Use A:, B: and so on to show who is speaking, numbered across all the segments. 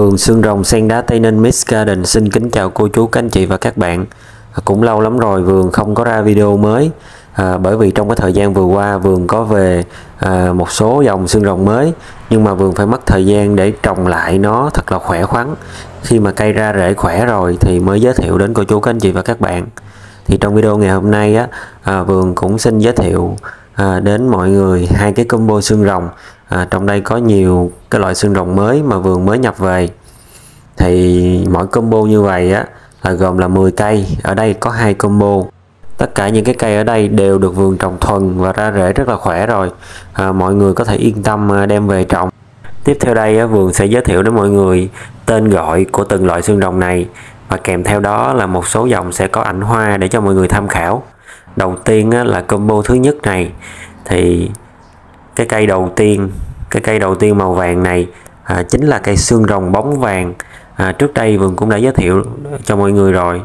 A: Vườn xương rồng sen đá Tây Ninh Mix Garden xin kính chào cô chú, các anh chị và các bạn. Cũng lâu lắm rồi vườn không có ra video mới, bởi vì trong cái thời gian vừa qua vườn có về một số dòng xương rồng mới, nhưng mà vườn phải mất thời gian để trồng lại nó thật là khỏe khoắn. Khi mà cây ra rễ khỏe rồi thì mới giới thiệu đến cô chú, các anh chị và các bạn. Thì trong video ngày hôm nay vườn cũng xin giới thiệu đến mọi người hai cái combo xương rồng. Trong đây có nhiều cái loại xương rồng mới mà vườn mới nhập về. Thì mỗi combo như vậy là gồm là 10 cây. Ở đây có 2 combo. Tất cả những cái cây ở đây đều được vườn trồng thuần và ra rễ rất là khỏe rồi. Mọi người có thể yên tâm đem về trồng. Tiếp theo đây vườn sẽ giới thiệu đến mọi người tên gọi của từng loại xương rồng này, và kèm theo đó là một số dòng sẽ có ảnh hoa để cho mọi người tham khảo. Đầu tiên là combo thứ nhất này, thì cái cây đầu tiên màu vàng này chính là cây xương rồng bóng vàng. Trước đây vườn cũng đã giới thiệu cho mọi người rồi.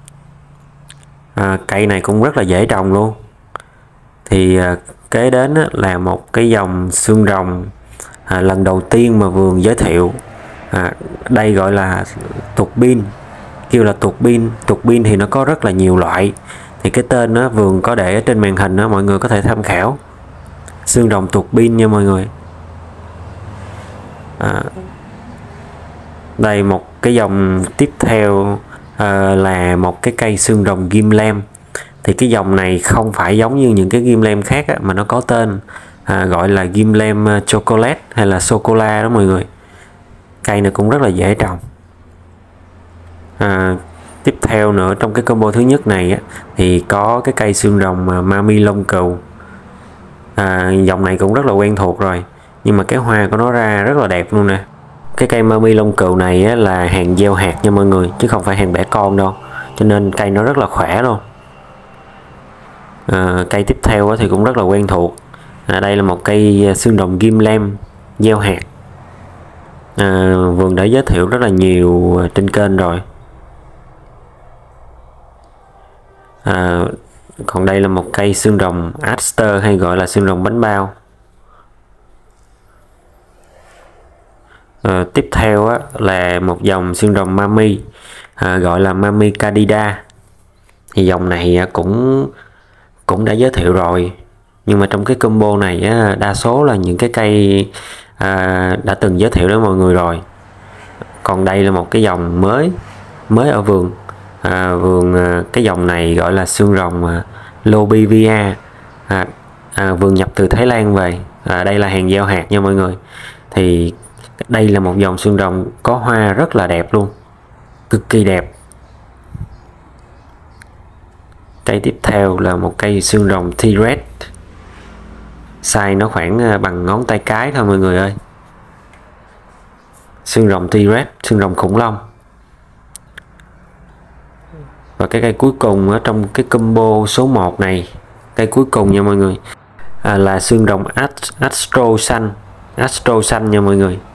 A: Cây này cũng rất là dễ trồng luôn. Thì kế đến là một cái dòng xương rồng lần đầu tiên mà vườn giới thiệu. Đây gọi là tuột pin, kêu là tuột pin. Tuột pin thì nó có rất là nhiều loại, thì cái tên vườn có để ở trên màn hình mọi người có thể tham khảo. Xương rồng tuột pin nha mọi người. Đây một cái dòng tiếp theo là một cái cây xương rồng ghim lem. Thì cái dòng này không phải giống như những cái ghim lem khác mà nó có tên gọi là ghim lem chocolate hay là sô cô la đó mọi người. Cây này cũng rất là dễ trồng. Tiếp theo nữa trong cái combo thứ nhất này thì có cái cây xương rồng mami lông cừu. Dòng này cũng rất là quen thuộc rồi, nhưng mà cái hoa của nó ra rất là đẹp luôn nè. Cái cây mami lông cừu này là hàng gieo hạt nha mọi người, chứ không phải hàng bẻ con đâu, cho nên cây nó rất là khỏe luôn. Cây tiếp theo thì cũng rất là quen thuộc. Đây là một cây xương rồng ghim lem gieo hạt. Vườn đã giới thiệu rất là nhiều trên kênh rồi. Còn đây là một cây xương rồng Aster, hay gọi là xương rồng bánh bao. Tiếp theo là một dòng xương rồng mami, gọi là mami candida. Thì dòng này cũng đã giới thiệu rồi, nhưng mà trong cái combo này đa số là những cái cây đã từng giới thiệu đến mọi người rồi. Còn đây là một cái dòng mới ở vườn. Cái dòng này gọi là xương rồng Lobivia. Vườn nhập từ Thái Lan về. Đây là hàng gieo hạt nha mọi người. Thì đây là một dòng xương rồng có hoa rất là đẹp luôn, cực kỳ đẹp. Cây tiếp theo là một cây xương rồng T-Rex. Size nó khoảng bằng ngón tay cái thôi mọi người ơi. Xương rồng T-Rex, xương rồng khủng long. Và cái cây cuối cùng ở trong cái combo số 1 này, cây cuối cùng nha mọi người, là xương rồng Astro xanh nha mọi người.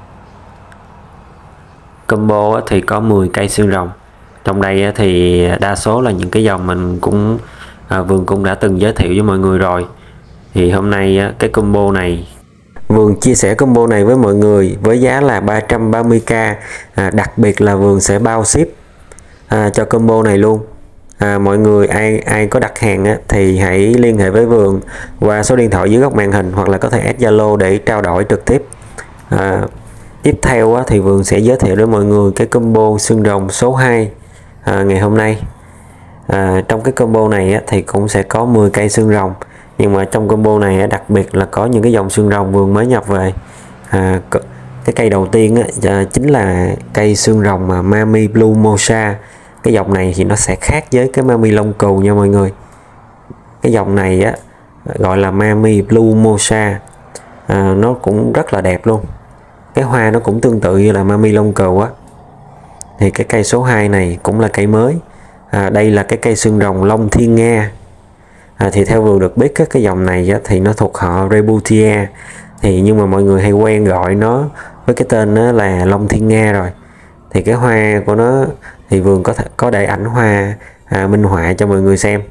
A: Combo thì có 10 cây xương rồng. Trong đây thì đa số là những cái dòng mình cũng vườn cũng đã từng giới thiệu với mọi người rồi. Thì hôm nay cái combo này vườn chia sẻ combo này với mọi người với giá là 330k. Đặc biệt là vườn sẽ bao ship cho combo này luôn. Mọi người ai có đặt hàng thì hãy liên hệ với vườn qua số điện thoại dưới góc màn hình, hoặc là có thể add Zalo để trao đổi trực tiếp. Tiếp theo thì vườn sẽ giới thiệu đến mọi người cái combo xương rồng số 2 ngày hôm nay. Trong cái combo này thì cũng sẽ có 10 cây xương rồng, nhưng mà trong combo này đặc biệt là có những cái dòng xương rồng vườn mới nhập về. Cái cây đầu tiên chính là cây xương rồng Mami Blue Mocha. Cái dòng này thì nó sẽ khác với cái Mami lông cừu nha mọi người. Cái dòng này gọi là Mami Blue Mocha. Nó cũng rất là đẹp luôn. Cái hoa nó cũng tương tự như là Mami lông cừu Thì cái cây số 2 này cũng là cây mới. Đây là cái cây xương rồng lông thiên nga. Thì theo vườn được biết cái dòng này thì nó thuộc họ Rebutia. Nhưng mà mọi người hay quen gọi nó với cái tên là lông thiên nga rồi. Thì cái hoa của nó thì vườn có để ảnh hoa minh họa cho mọi người xem.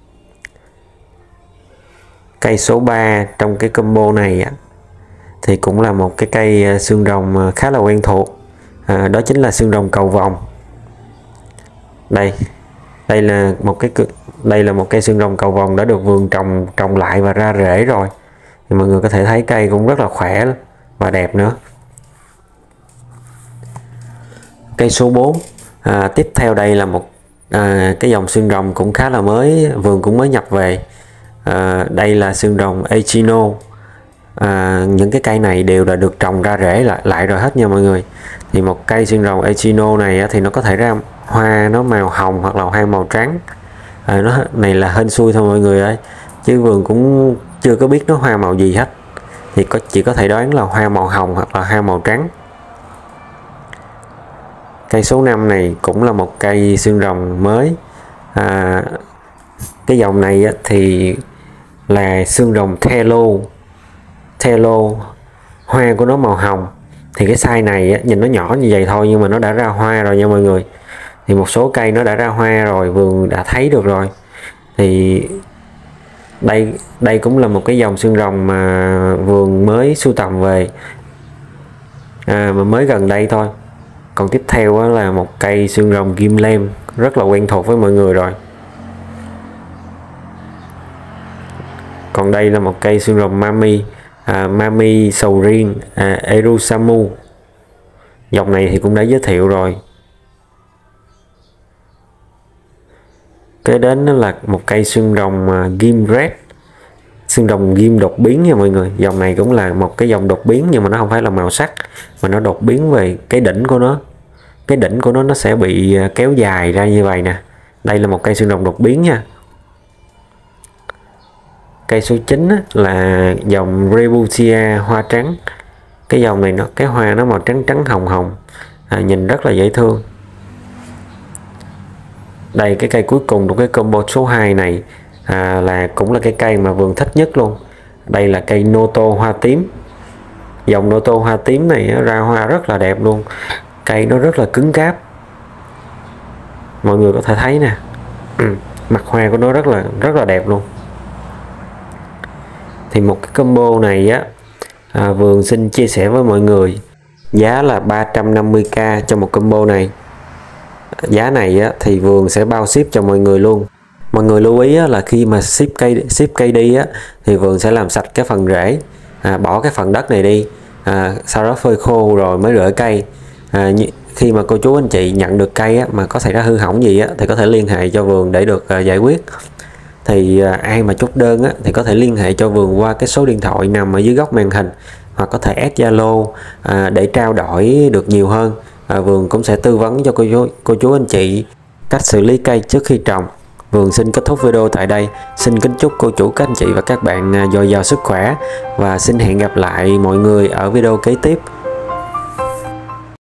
A: Cây số 3 trong cái combo này thì cũng là một cái cây xương rồng khá là quen thuộc. đó chính là xương rồng cầu vồng. Đây là một cây xương rồng cầu vồng đã được vườn trồng lại và ra rễ rồi. Thì mọi người có thể thấy cây cũng rất là khỏe và đẹp nữa. Cây số 4, tiếp theo đây là một cái dòng xương rồng cũng khá là mới, vườn cũng mới nhập về. Đây là xương rồng Echino. Những cái cây này đều là được trồng ra rễ lại rồi hết nha mọi người. Thì một cây xương rồng Echino này thì nó có thể ra hoa nó màu hồng hoặc là hoa màu trắng. Nó này là hên xui thôi mọi người ơi, chứ vườn cũng chưa có biết nó hoa màu gì hết, thì chỉ có thể đoán là hoa màu hồng hoặc là hoa màu trắng. Cây số 5 này cũng là một cây xương rồng mới. Cái dòng này thì là xương rồng Telo, hoa của nó màu hồng. Thì cái size này nhìn nó nhỏ như vậy thôi nhưng mà nó đã ra hoa rồi nha mọi người. Thì một số cây nó đã ra hoa rồi, vườn đã thấy được rồi. Thì đây cũng là một cái dòng xương rồng mà vườn mới sưu tầm về, mà mới gần đây thôi. Còn tiếp theo là một cây xương rồng Kim Lem rất là quen thuộc với mọi người rồi. Còn đây là một cây xương rồng Mami sầu riêng Erusamu. Dòng này thì cũng đã giới thiệu rồi. Kế đến là một cây xương rồng Ghim Red, xương rồng ghim đột biến nha mọi người. Dòng này cũng là một cái dòng đột biến nhưng mà nó không phải là màu sắc, mà nó đột biến về cái đỉnh của nó. Cái đỉnh của nó sẽ bị kéo dài ra như vậy nè. Đây là một cây xương rồng đột biến nha. Cây số 9 là dòng Rebutia hoa trắng. Cái dòng này cái hoa nó màu trắng trắng hồng hồng, nhìn rất là dễ thương. Đây cái cây cuối cùng của cái combo số 2 này cũng là cái cây mà vườn thích nhất luôn. Đây là cây Noto hoa tím. Dòng Noto hoa tím này ra hoa rất là đẹp luôn. Cây nó rất là cứng cáp, mọi người có thể thấy nè. Mặt hoa của nó rất là đẹp luôn. Thì một cái combo này vườn xin chia sẻ với mọi người giá là 350k cho một combo này. Giá này thì vườn sẽ bao ship cho mọi người luôn. Mọi người lưu ý là khi mà ship cây đi thì vườn sẽ làm sạch cái phần rễ, bỏ cái phần đất này đi, sau đó phơi khô rồi mới rửa cây. Khi mà cô chú anh chị nhận được cây mà có xảy ra hư hỏng gì thì có thể liên hệ cho vườn để được giải quyết. Thì ai mà chốt đơn thì có thể liên hệ cho vườn qua cái số điện thoại nằm ở dưới góc màn hình, hoặc có thể add Zalo để trao đổi được nhiều hơn. Vườn cũng sẽ tư vấn cho cô chú anh chị cách xử lý cây trước khi trồng. Vườn xin kết thúc video tại đây. Xin kính chúc cô chủ, các anh chị và các bạn dồi dào sức khỏe, và xin hẹn gặp lại mọi người ở video kế tiếp.